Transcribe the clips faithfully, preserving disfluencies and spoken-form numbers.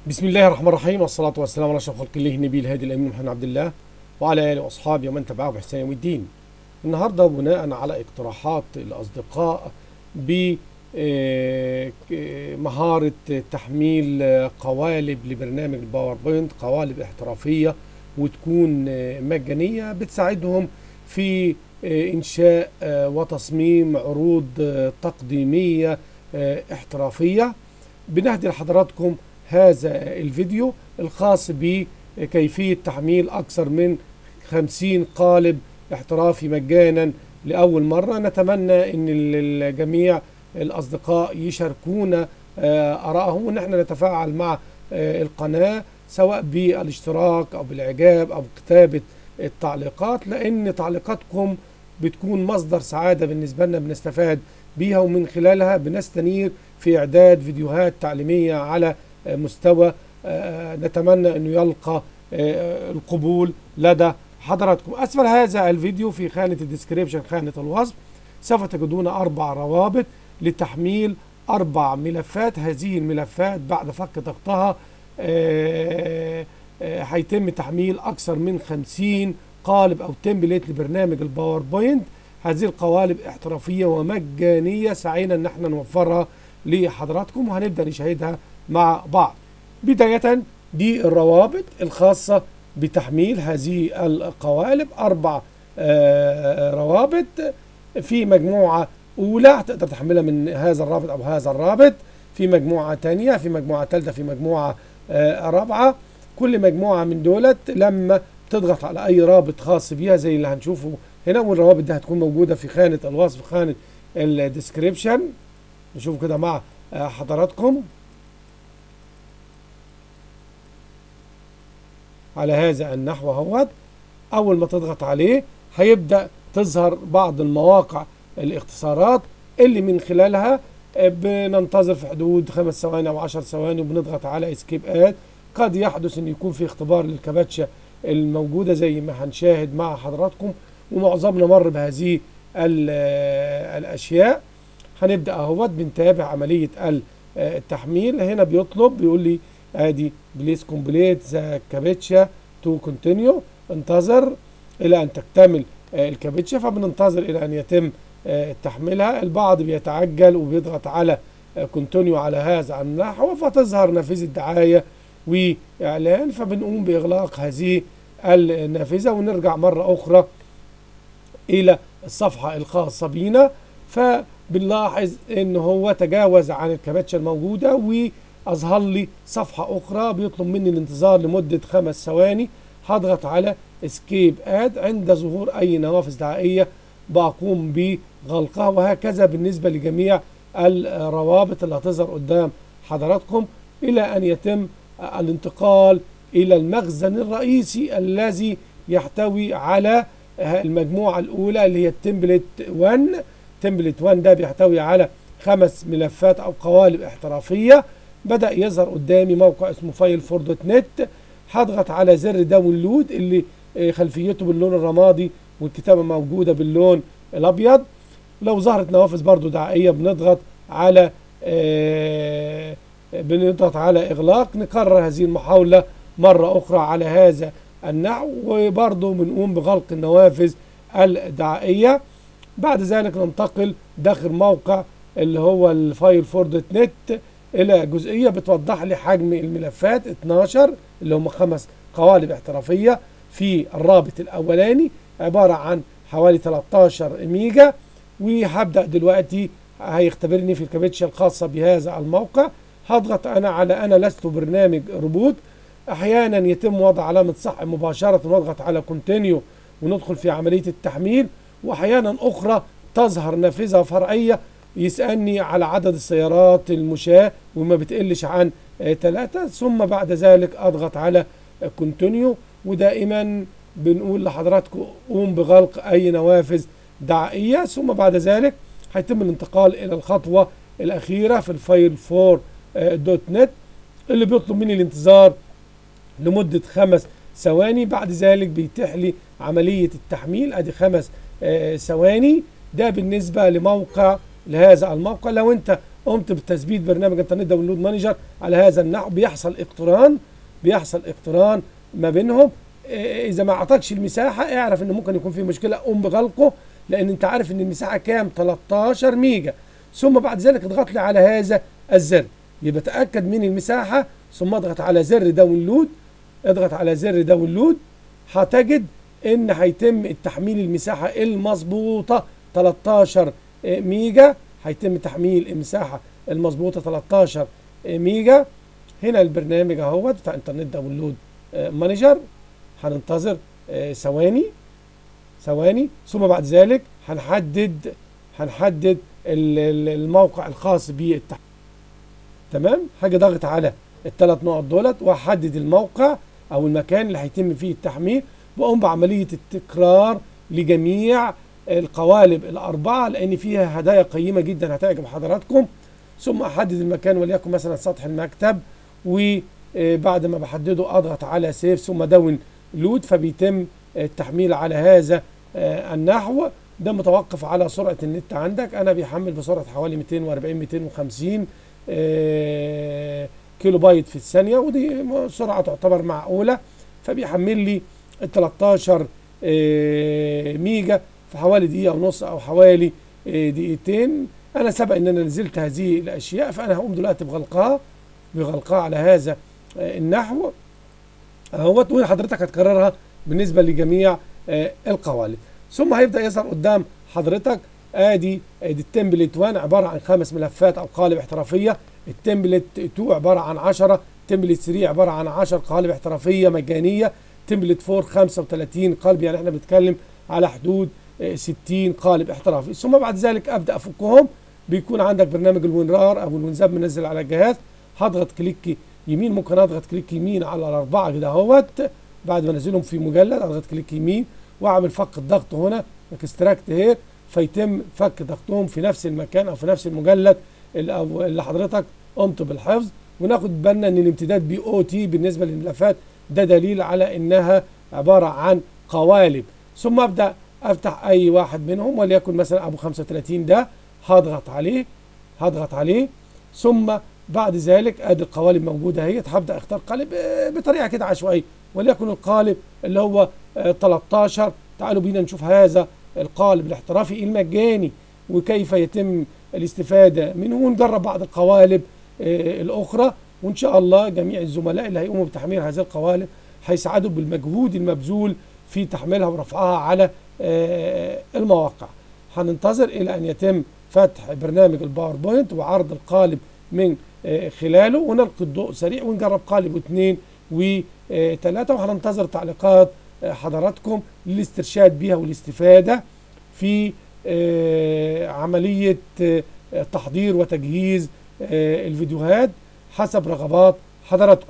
بسم الله الرحمن الرحيم، والصلاة والسلام على أشرف خلق الله النبي الهادي الأمين محمد عبد الله وعلى آله وأصحابه ومن تبعه بإحسان يوم الدين. النهارده بناء على اقتراحات الأصدقاء بمهارة تحميل قوالب لبرنامج الباوربوينت، قوالب احترافية وتكون آه، مجانية بتساعدهم في آه، إنشاء آه، وتصميم عروض آه، تقديمية آه، احترافية. بنهدي لحضراتكم هذا الفيديو الخاص بكيفية تحميل أكثر من خمسين قالب احترافي مجانا لأول مرة. نتمنى أن الجميع الأصدقاء يشاركونا آه، آرائهم، وأن احنا نتفاعل مع آه، القناة سواء بالاشتراك أو بالإعجاب أو كتابة التعليقات، لأن تعليقاتكم بتكون مصدر سعادة بالنسبة لنا، بنستفاد بيها ومن خلالها بنستنير في إعداد فيديوهات تعليمية على مستوى آه، نتمنى أنه يلقى آه، القبول لدى حضراتكم. أسفل هذا الفيديو في خانة الديسكريبشن، خانة الوصف، سوف تجدون أربع روابط لتحميل أربع ملفات. هذه الملفات بعد فك ضغطها آه، آه، هيتم تحميل أكثر من خمسين قالب أو تمبليت لبرنامج الباوربوينت. هذه القوالب احترافية ومجانية، سعينا ان احنا نوفرها لحضراتكم وهنبدأ نشاهدها مع بعض. بداية دي الروابط الخاصة بتحميل هذه القوالب، أربع آه، روابط في مجموعة أولى هتقدر تحملها من هذا الرابط أو هذا الرابط، في مجموعة تانية، في مجموعة ثالثة، في مجموعة آه، رابعة. كل مجموعة من دولت لما تضغط على أي رابط خاص بيها زي اللي هنشوفه هنا، والروابط دي هتكون موجودة في خانة الوصف، خانة الديسكريبشن. نشوف كده مع آه، حضراتكم على هذا النحو اهوت. اول ما تضغط عليه هيبدأ تظهر بعض المواقع الاختصارات اللي من خلالها آه، بننتظر في حدود خمس ثواني او عشر ثواني وبنضغط على اسكيب اد. قد يحدث ان يكون في اختبار للكباتشة الموجودة زي ما هنشاهد مع حضراتكم، ومعظمنا مر بهذه ال- آه، الاشياء. هنبدأ اهوت بنتابع عملية ال- آه، التحميل. هنا بيطلب بيقول لي ادي بليز كومبليت ذا كابتشا تو كونتينيو، انتظر الى ان تكتمل آه، الكابتشا. فبننتظر الى ان يتم آه، تحميلها. البعض بيتعجل وبيضغط على كونتينيو على هذا النحو فتظهر نافذة دعاية واعلان، فبنقوم باغلاق هذه النافذة ونرجع مرة اخرى الى الصفحة الخاصة بينا. فبنلاحظ ان هو تجاوز عن الكباتشة الموجودة واظهر لي صفحة اخرى بيطلب مني الانتظار لمدة خمس ثواني. هضغط على اسكيب اد. عند ظهور اي نوافذ دعائية بقوم بغلقها، وهكذا بالنسبة لجميع الروابط اللي هتظهر قدام حضراتكم الى ان يتم الانتقال الى المخزن الرئيسي الذي يحتوي على المجموعة الأولى اللي هي التمبلت واحد. تمبلت واحد ده بيحتوي على خمس ملفات أو قوالب احترافية. بدأ يظهر قدامي موقع اسمه فايل فور دوت نت. هضغط على زر داونلود اللي خلفيته باللون الرمادي والكتابة موجودة باللون الأبيض. لو ظهرت نوافذ برضو دعائية بنضغط على آه بنضغط على إغلاق. نكرر هذه المحاولة مرة أخرى على هذا النحو، وبرضه بنقوم بغلق النوافذ الدعائية. بعد ذلك ننتقل داخل موقع اللي هو الفايل فور دوت نت إلى جزئية بتوضح لي حجم الملفات اتناشر اللي هم خمس قوالب احترافية في الرابط الأولاني، عبارة عن حوالي تلتاشر ميجا. وهبدأ دلوقتي هيختبرني في الكابتشا الخاصة بهذا الموقع. هضغط أنا على أنا لست برنامج روبوت. احيانا يتم وضع علامة صح مباشرة ونضغط على كونتينيو وندخل في عملية التحميل، واحيانا اخرى تظهر نافذة فرعية يسألني على عدد السيارات المشاة وما بتقلش عن ثلاثة، ثم بعد ذلك اضغط على كونتينيو. ودائما بنقول لحضراتكم قوم بغلق اي نوافذ دعائية، ثم بعد ذلك هيتم الانتقال الى الخطوة الاخيرة في الفايل فور دوت نت اللي بيطلب مني الانتظار لمدة خمس ثواني. بعد ذلك بيتيح لي عملية التحميل، ادي خمس آه ثواني. ده بالنسبة لموقع لهذا الموقع. لو انت قمت بتثبيت برنامج انترنت داونلود مانجر على هذا النحو. بيحصل اقتران بيحصل اقتران ما بينهم. اذا ما اعطاكش المساحه اعرف ان ممكن يكون في مشكله، قوم بغلقه، لان انت عارف ان المساحه كام؟ تلتاشر ميجا. ثم بعد ذلك اضغط لي على هذا الزر، يبقى تاكد من المساحه ثم اضغط على زر داونلود. اضغط على زر داونلود، هتجد ان هيتم التحميل المساحه المظبوطه تلتاشر ميجا. هيتم تحميل المساحه المظبوطه تلتاشر ميجا. هنا البرنامج اهوت بتاع انترنت داونلود مانجر. هننتظر ثواني ثواني ثم بعد ذلك هنحدد هنحدد الموقع الخاص بالتحميل. تمام. هاجي ضاغط على الثلاث نقط دولت واحدد الموقع او المكان اللي هيتم فيه التحميل. بقوم بعمليه التكرار لجميع القوالب الاربعه لان فيها هدايا قيمه جدا هتعجب حضراتكم. ثم احدد المكان وليكن مثلا سطح المكتب، وبعد ما بحدده اضغط على سيف ثم داون لود، فبيتم التحميل على هذا النحو. ده متوقف على سرعه النت عندك. انا بيحمل بسرعه حوالي مئتين وأربعين مئتين وخمسين كيلو بايت في الثانيه، ودي سرعه تعتبر معقوله. فبيحمل لي ال تلتاشر ميجا في حوالي دقيقه ونص او حوالي دقيقتين. انا سبق ان انا نزلت هذه الاشياء، فانا هقوم دلوقتي بغلقها بغلقها على هذا النحو اهوت، وحضرتك هتكررها بالنسبه لجميع القوالب. ثم هيبدا يظهر قدام حضرتك ادي ادي التمبلت واحد عباره عن خمس ملفات او قالب احترافيه، التمبلت اتنين عباره عن عشرة، تمبلت تلاتة عباره عن عشرة قالب احترافيه مجانيه، تمبلت أربعة خمسة وتلاتين قالب، يعني احنا بنتكلم على حدود ستين قالب احترافي. ثم بعد ذلك ابدا افكهم. بيكون عندك برنامج الوينرار او الوينزاب منزل على الجهاز. هضغط كليك يمين، ممكن اضغط كليك يمين على الاربعه كده اهوت بعد ما انزلهم في مجلد. اضغط كليك يمين واعمل فك الضغط هنا اكستراكت هير، فيتم فك ضغطهم في نفس المكان او في نفس المجلد اللي حضرتك قمت بالحفظ. وناخد بالنا ان الامتداد بي او تي بالنسبه للملفات ده دليل على انها عباره عن قوالب. ثم ابدا افتح اي واحد منهم وليكن مثلا ابو خمسة وتلاتين ده، هضغط عليه هضغط عليه ثم بعد ذلك ادي القوالب موجوده اهي. هبدا اختار قالب بطريقه كده عشوائيه وليكن القالب اللي هو تلتاشر. تعالوا بينا نشوف هذا القالب الاحترافي المجاني وكيف يتم الاستفاده منه، ونجرب بعض القوالب الاخرى. وان شاء الله جميع الزملاء اللي هيقوموا بتحميل هذه القوالب هيساعدوا بالمجهود المبذول في تحميلها ورفعها على المواقع. هننتظر الى ان يتم فتح برنامج الباوربوينت وعرض القالب من خلاله، ونلقي الضوء سريع ونجرب قالب واثنين وثلاثة، وهننتظر تعليقات حضراتكم للاسترشاد بها والاستفادة في عملية تحضير وتجهيز الفيديوهات حسب رغبات حضراتكم.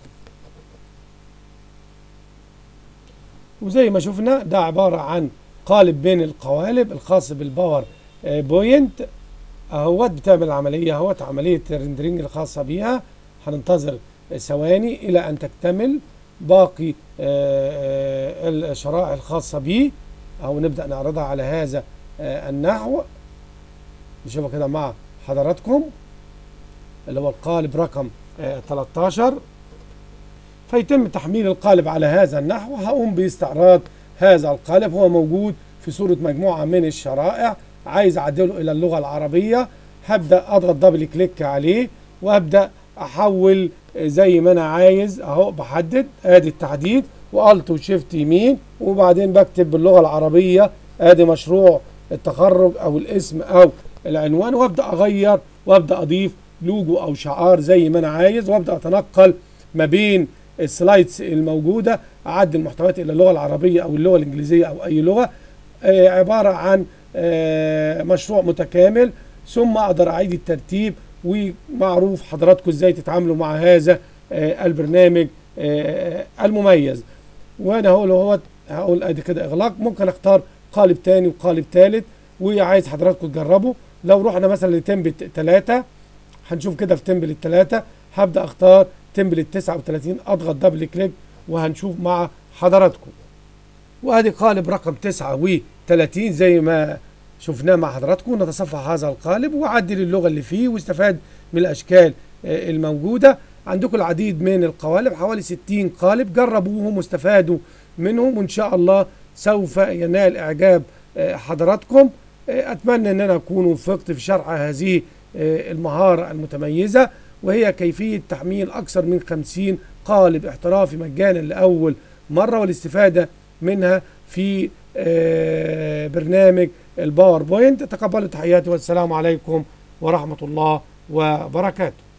وزي ما شفنا ده عبارة عن قالب بين القوالب الخاص بالباور بوينت اهوت، بتعمل العملية اهوت عملية الريندرينج الخاصة بيها. هننتظر ثواني الى ان تكتمل باقي الشرائح الخاصة به، او نبدأ نعرضها على هذا النحو. نشوفها كده مع حضراتكم اللي هو القالب رقم تلتاشر. فيتم تحميل القالب على هذا النحو. هقوم باستعراض هذا القالب، هو موجود في صورة مجموعة من الشرائح. عايز اعدله الى اللغة العربية، هبدأ اضغط دبل كليك عليه وابدأ احول زي ما انا عايز اهو. بحدد ادي التحديد والت وشيفت يمين، وبعدين بكتب باللغة العربية ادي مشروع التخرج او الاسم او العنوان، وابدأ اغير وابدأ اضيف لوجو او شعار زي ما انا عايز، وابدأ اتنقل ما بين السلايدز الموجودة، اعدل المحتويات الى اللغة العربية او اللغة الانجليزية او اي لغة. آه عبارة عن آه مشروع متكامل. ثم اقدر اعيد الترتيب، ومعروف حضراتكم ازاي تتعاملوا مع هذا آه البرنامج آه المميز. وانا هقول هو هقول ادي كده اغلاق. ممكن اختار قالب تاني وقالب تالت وعايز حضراتكم تجربوا. لو رحنا مثلا لتمبلت تلاتة هنشوف كده في تمبلت تلاتة هبدأ اختار تمبلت تسعة وتلاتين، اضغط دبل كليك وهنشوف مع حضراتكم. وادي قالب رقم تسعة وتلاتين زي ما شفناه مع حضراتكم. نتصفح هذا القالب وعدل اللغة اللي فيه واستفاد من الأشكال الموجودة. عندكم العديد من القوالب، حوالي ستين قالب، جربوهم واستفادوا منهم، وإن شاء الله سوف ينال إعجاب حضراتكم. أتمنى أن أنا أكون وفقت في شرح هذه المهارة المتميزة، وهي كيفية تحميل أكثر من خمسين قالب احترافي مجانا لأول مرة، والاستفادة منها في برنامج الباوربوينت. تقبلوا تحياتي والسلام عليكم ورحمة الله وبركاته.